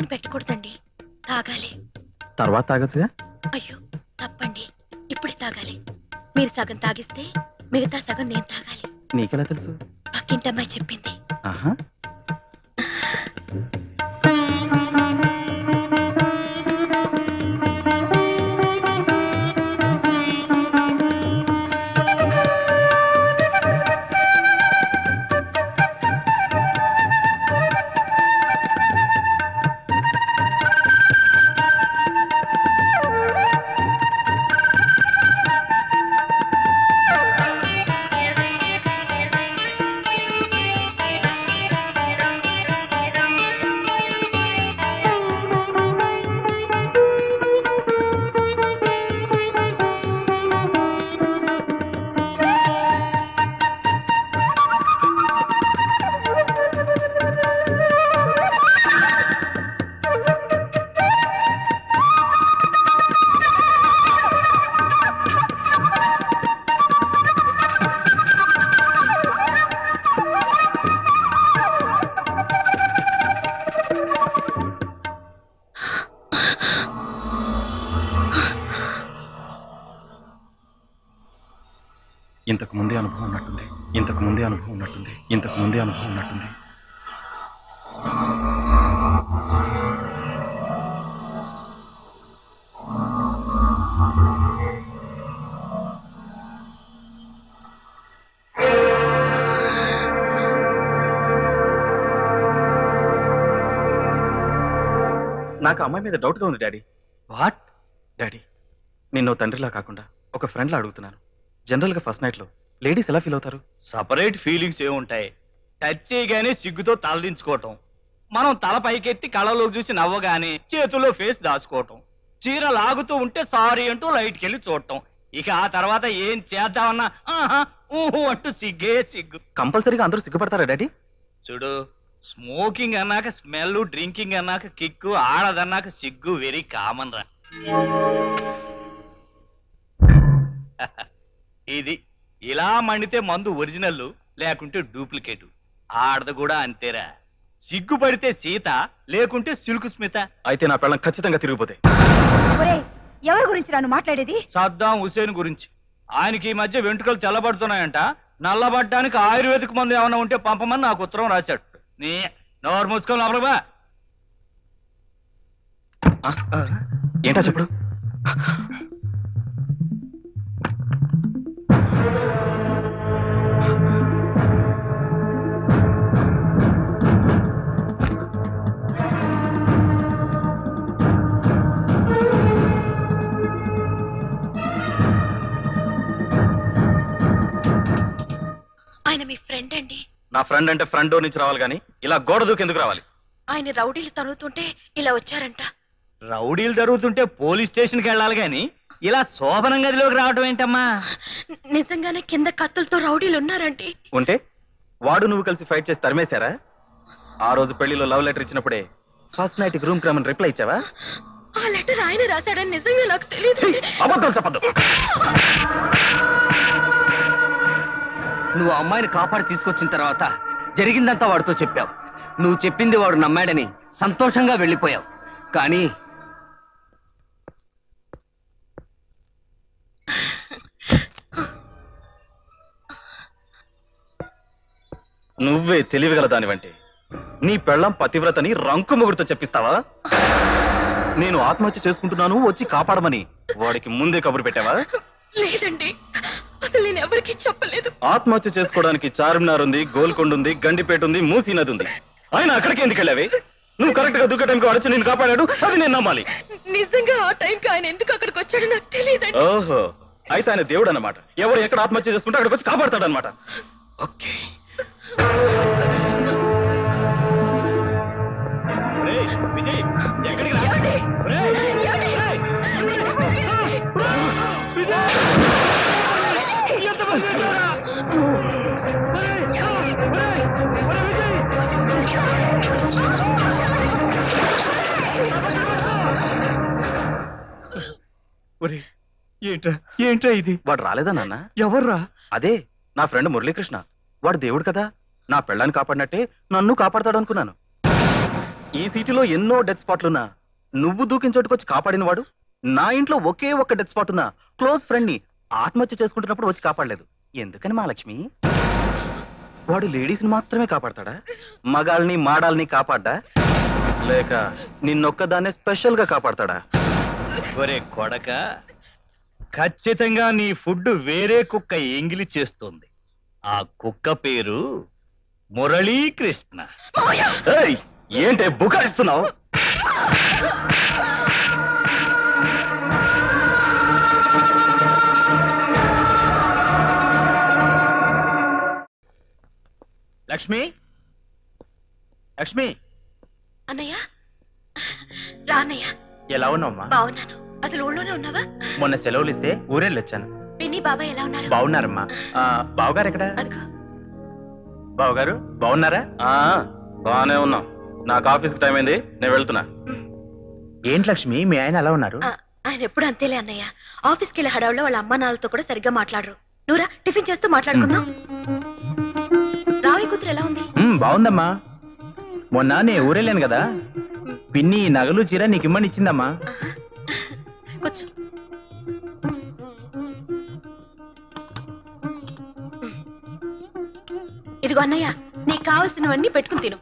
పక్కన పెట్టకూడదండి, తాగాలి. తర్వాత తాగచ్చుగా? అయ్యో తప్పండి, ఇప్పుడే తాగాలి. మీరు సగం తాగిస్తే మిగతా సగం నేను తాగాలి. నీకెలా తెలుసు? పక్కింటమ్మాయి చెప్పింది. ఆహా. ఇంతకు ముందే అనుభవం ఉన్నట్టుంది, ఇంతకు ముందే అనుభవం ఉన్నట్టుంది, ఇంతకు ముందే అనుభవం ఉన్నట్టుంది. నాకు అమ్మాయి మీద డౌట్గా ఉంది డాడీ. వాట్? డాడీ, నిన్ను తండ్రిలా కాకుండా ఒక ఫ్రెండ్లా అడుగుతున్నాను. జనరల్గా ఫస్ట్ నైట్లో లేడీస్ ఎలా ఫీల్ అవుతారు? సపరేట్ ఫీలింగ్స్ ఏముంటాయి? టచ్ చేయగానే సిగ్గుతో తలదించుకోవటం, మనం తల పైకెత్తి కళ్ళలోకి చూసి నవ్వగానే చేతుల్లో ఫేస్ దాచుకోవటం, చీర లాగుతూ ఉంటే సారీ అంటూ లైట్కి వెళ్ళి చూడటం, ఇక ఆ తర్వాత ఏం చేద్దామన్నా ఆహా ఊహు అంటూ సిగ్గే సిగ్గు. కంపల్సరీగా అందరూ సిగ్గుపడతారా డాడీ? చూడు, స్మోకింగ్ అన్నాక స్మెల్, డ్రింకింగ్ అన్నాక కిక్కు, ఆడదన్నాక సిగ్గు వెరీ కామన్ రా. ఇది ఇలా మండితే మందు ఒరిజినల్, లేకుంటే డూప్లికేట్. ఆడది కూడా అంతేరా, సిగ్గుపడితే సీత, లేకుంటే సిల్కు స్మిత. అయితే నా పెళ్ళం ఖచ్చితంగా తిరిగిపోతే. ఎవరి గురించి నన్ను మాట్లాడేది? సద్దాం హుసేన్ గురించి. ఆయనకి ఈ మధ్య వెంట్రుకలు తెల్లబడుతున్నాయంట. నల్లబడ్డానికి ఆయుర్వేదిక్ మందు ఏమైనా ఉంటే పంపమని నాకు ఉత్తరం రాశాడు. నీ నోరు మూసుకొని లోపలగా. ఏంటా చెప్పుడు? ఆయన మీ ఫ్రెండ్ అండి. నా ఫ్రెండ్ అంటే ఫ్రంట్ డోర్ నుంచి రావాలి కానీ ఇలా గోడ దూకి ఎందుకు రావాలి? ఆయన రౌడీలు తరుగుతుంటే ఇలా వచ్చారంట. రౌడీలు జరుగుతుంటే పోలీస్ స్టేషన్కి వెళ్ళాలి గాని ఇలా శోభనం గదిలోకి రావడం ఏంటమ్మా? నిజంగానే కింద కత్తులతో రౌడీలు ఉన్నారండి. ఉంటే వాడు నువ్వు కలిసి ఫైట్ చేసి తరిమేశారా? ఆ రోజు పెళ్లిలో లవ్ లెటర్ ఇచ్చినప్పుడే ఫస్ట్ నైట్ రూమ్ కి రమ్మని రిప్లై ఇచ్చావా? ఆ లెటర్ ఆయన రాశాడని నిజంగా నాకు తెలియదు. అబద్ధాలు చెప్పద్దు. నువ్వు అమ్మాయిని కాపాడి తీసుకొచ్చిన తర్వాత జరిగిందంతా వాడితో చెప్పావు. నువ్వు చెప్పింది వాడు నమ్మాడని సంతోషంగా వెళ్ళిపోయావు. కానీ నువ్వే తెలివిగల దానివంటే నీ పెళ్ళం పతివ్రతని రంకు మొగుడుతో చెప్పిస్తావా? నేను ఆత్మహత్య చేసుకుంటున్నాను వచ్చి కాపాడమని వాడికి ముందే కబురు పెట్టావా? లేదండి, అసలు నేను ఎవరికి చెప్పలేదు. ఆత్మహత్య చేసుకోవడానికి చార్మినార్ ఉంది, గోల్కొండ ఉంది, గండిపేట ఉంది, మూసీ నది ఉంది. ఆయన అక్కడికి ఎందుకు వెళ్ళావే? నువ్వు కరెక్ట్ గా దుఃఖ టైంకి వాడొచ్చి నేను కాపాడాడు, అది నేను నమ్మాలి. నిజంగా ఆ టైంకి ఆయన ఎందుకు అక్కడికి వచ్చాడో నాకు తెలియదండి. ఓహో, అయితే ఆయన దేవుడు అన్నమాట. ఎవరు ఎక్కడ ఆత్మహత్య చేసుకుంటే అక్కడికి వచ్చి కాపాడతాడు అనమాట. ఓకే. విజయ్, ఎక్కడికి రా? ఏంట్రా ఇది? వాడు రాలేదా నాన్న? ఎవర్రా? అదే నా ఫ్రెండ్ మురళీకృష్ణ. వాడు దేవుడు కదా, నా పెళ్ళాన్ని కాపాడినట్టే నన్ను కాపాడతాడు అనుకున్నాను. ఈ సిటీలో ఎన్నో డెత్ స్పాట్లున్నా నువ్వు దూకిన చోటుకొచ్చి కాపాడినవాడు, నా ఇంట్లో ఒకే ఒక్క డెత్ స్పాట్ ఉన్నా క్లోజ్ ఫ్రెండ్ ని ఆత్మహత్య చేసుకుంటున్నప్పుడు వచ్చి కాపాడలేదు. ఎందుకని మహాలక్ష్మి? వాడు లేడీస్ ని మాత్రమే కాపాడతాడా? మగాల్ని మాడాల్ని కాపాడ్డా? లేక నిన్నొక్కదాన్నే స్పెషల్ గా కాపాడతాడా? ఒరే కొడక, ఖచ్చితంగా నీ ఫుడ్ వేరే కుక్క ఎంగిలి చేస్తుంది. ఆ కుక్క పేరు మురళీకృష్ణ. ఏయ్, ఏంటే బుకాయిస్తున్నావు? లక్ష్మి, లక్ష్మి, అన్నయ్య రా అన్నయ్య. ఎలా ఉన్నావమ్మా? బాగున్నాను. అసలు ఊళ్ళోనే ఉన్నావా? మొన్న సెలవులు ఇస్తే ఊరెళ్ళొచ్చాను. పిన్ని బాబాయ్ ఎలా ఉన్నారు? బాగున్నారమ్మా. బావగారు ఎక్కడ? అదిగో. బావగారు బాగున్నారా? బాగానే ఉన్నాం. నాకు ఆఫీస్కి టైం అయింది, నేను వెళ్తున్నా. ఏంటి లక్ష్మి, మీ ఆయన ఎలా ఉన్నారు? ఆయన ఎప్పుడు అంతేలే అన్నయ్య. ఆఫీస్కి వెళ్ళే హడావులో వాళ్ళ అమ్మ నాన్నలతో కూడా సరిగ్గా మాట్లాడరు. నువ్వురా టిఫిన్ చేస్తూ మాట్లాడుకుందాం. రావి కూతురు ఎలా ఉంది? బాగుందమ్మా. మొన్న నేను ఊరెళ్ళాను కదా, పిన్ని నగలు చీర నీకు ఇమ్మని ఇచ్చిందమ్మా. కూర్చో. ఇదిగో అన్నయ్య, నీకు కావలసినవన్నీ పెట్టుకుని తిను.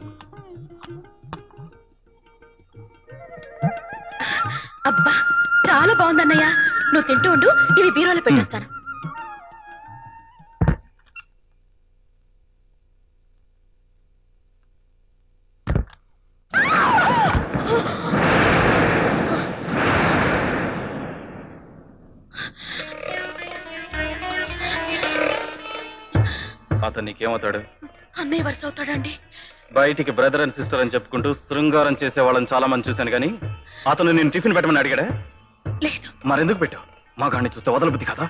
అబ్బా చాలా బాగుందన్నయ్య. నువ్వు తింటూ ఉండు, ఇవి బీరోలో పెట్టేస్తాను. అతను నీకేమవుతాడు? అన్నయ్య వరుస అవుతాడండి. బయటికి బ్రదర్ అండ్ సిస్టర్ అని చెప్పుకుంటూ శృంగారం చేసే వాళ్ళని చాలా మంది చూశాను, కానీ అతను నేను టిఫిన్ పెట్టమని అడిగాడా? లేదు. మరెందుకు పెట్టావు? మా గాడిని చూస్తే వదలబుద్ధి కదా?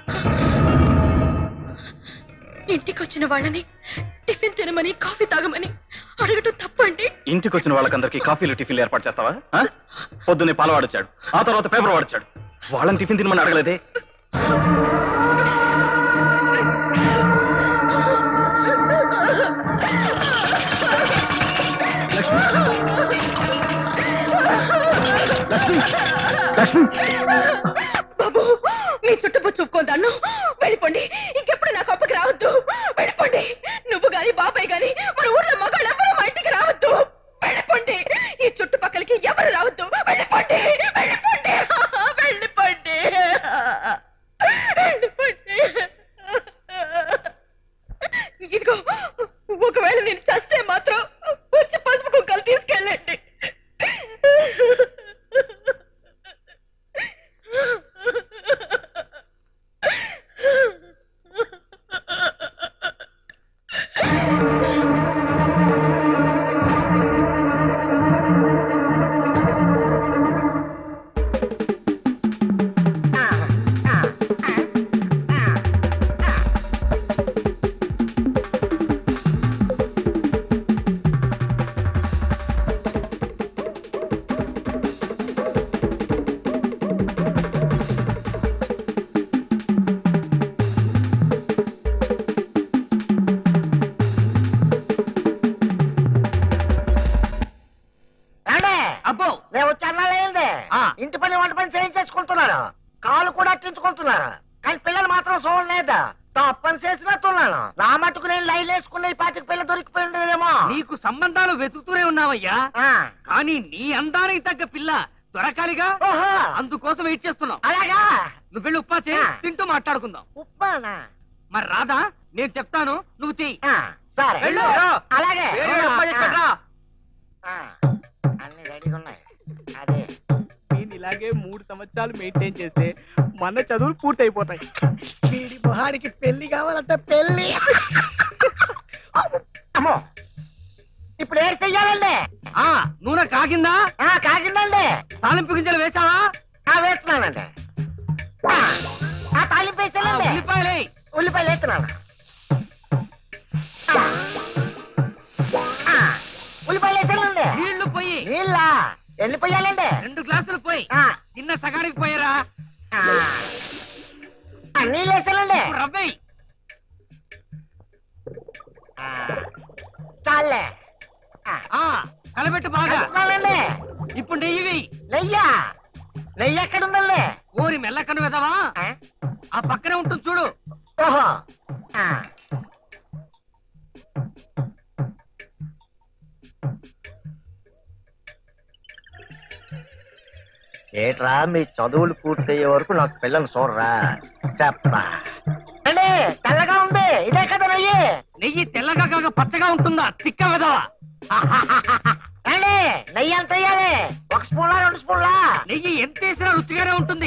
ఇంటికి వచ్చిన వాళ్ళని టిఫిన్ తినమని కాఫీ తాగమని అడగటం తప్పండి. ఇంటికి వచ్చిన వాళ్ళకందరికి కాఫీలు టిఫిన్లు ఏర్పాటు చేస్తావా? పొద్దున్నే పాలు వాడొచ్చాడు, ఆ తర్వాత పేపర్ వాడొచ్చాడు. వాళ్ళని టిఫిన్ తినమని అడగలేదే? బాబు, మీ చుట్టూ చూపుకోదాను. వెళ్ళిపోండి, ఇంకెప్పుడు నాకు అప్పకి రావద్దు. వెళ్ళిపోండి. నువ్వు గాని బాబాయ్ గాని మన ఊర్లో మగాళ్ళు ఎవరు మా ఇంటికి రావద్దు. వెళ్ళిపోండి. ఈ చుట్టుపక్కలకి ఎవరు రావద్దు. వెళ్ళిపోండి, వెళ్ళిపోండి, వెళ్ళిపోండి, వెళ్ళిపోండి. ఇదిగో, ఒకవేళ నేను చస్తే మాత్రం వచ్చి పసుపు కుక్కలు తీసుకెళ్ళండి. ఇంటి పని వంట పని చేయించేసుకుంటున్నాను, కాలు కూడా అట్టించుకుంటున్నాను, కానీ పిల్లలు మాత్రం చూడలేదు. తప్పని చేసినట్టున్నాను. నా మటుకు నేను లైన్ వేసుకున్న ఈ పాటికి పిల్ల దొరికిపోయి ఉండేదేమో. నీకు సంబంధాలు వెతుకుతూనే ఉన్నావయ్యా, కానీ నీ అందానికి తగ్గ పిల్ల దొరకాలిగా. అందుకోసం వెయిట్ చేస్తున్నావు. అలాగా? నువ్వు వెళ్ళి ఉప్పా చేయి, తింటూ మాట్లాడుకుందాం. ఉప్మానా? మరి రాదా? నేను చెప్తాను, నువ్వు చెయ్యి. సరే, వెళ్ళు. అలాగే. అన్ని రెడీగా ఉన్నాయి. అదే నేను ఇలాగే 3 సంవత్సరాలు మెయింటైన్ చేస్తే మన చదువులు పూర్తయిపోతాయి. వీడి మొహానికి పెళ్లి కావాలంటే పెళ్లి. అమ్మో, ఇప్పుడు ఏం చెయ్యాలండి? నూనె కాగిందా? కాగిందండి. తాలింపు గింజలు వేసావా? వేస్తున్నానండి. తాలింపు వేసానండి. ఉల్లిపాయలు ఉల్లిపాయలు వేస్తున్నాను. ఉల్లిపాయలు వేసానండి. నీళ్లు పోయి. నీళ్ళ ఎన్ని పోయాలండి? 2 గ్లాసులు పోయి. చిన్న సగానికి పోయారా? నీళ్ళు వేసానండి. రవ్వై చాలే. కలబెట్టు బాగా. మెల్లకను వెదవా ఆ పక్కనే ఉంటుంది చూడు. ఓహో ఏట్రా మీ చదువులు పూర్తయ్యే వరకు నాకు పిల్లలు చూడరా చెప్పా అంటే తెల్లగా ఉంది ఇదే కదా నెయ్యి. నెయ్యి తెల్లగా కాక పచ్చగా ఉంటుందా తిక్క వెదవా? నెయ్యి ఎంత వేయాలి? 1 స్పూన్లా 2 స్పూన్లా? నెయ్యి ఎంత వేసినా రుచిగానే ఉంటుంది.